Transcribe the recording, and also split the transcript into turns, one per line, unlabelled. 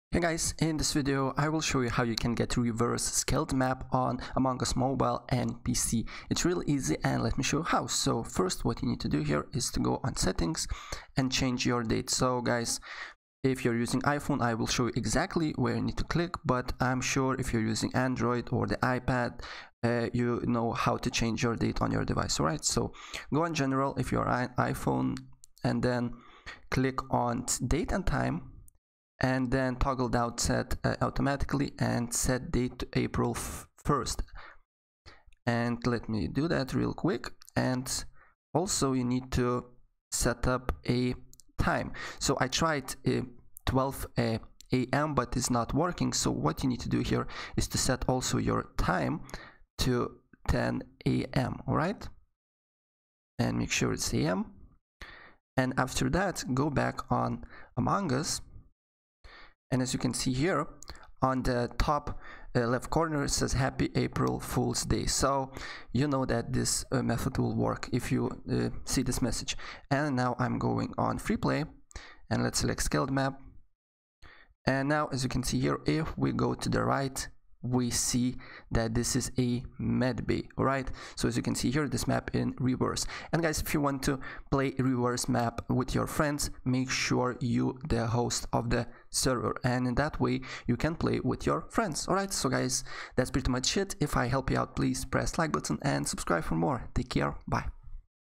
Hey guys, in this video I will show you how you can get reverse Skeld map on Among Us mobile and PC. It's really easy and let me show you how. So first what you need to do here is to go on settings and change your date. So guys, if you're using iPhone I will show you exactly where you need to click, but I'm sure if you're using Android or the iPad you know how to change your date on your device. Alright, so go on general if you're on iPhone and then click on date and time, and then toggle down set automatically and set date to April 1st. And let me do that real quick. And also you need to set up a time. So I tried 12 a.m. but it's not working. So what you need to do here is to set also your time to 10 a.m. all right, and make sure it's a.m. and after that go back on Among Us. And as you can see here on the top left corner it says Happy April Fool's Day. So you know that this method will work if you see this message. And now I'm going on free play and let's select Skeld map. And now as you can see here, if we go to the right, we see that this is a medbay. All right, so as you can see here, this map in reverse. And guys, if you want to play a reverse map with your friends, make sure you the host of the server, and in that way you can play with your friends. All right, so guys, that's pretty much it. If I help you out, please press like button and subscribe for more. Take care, bye.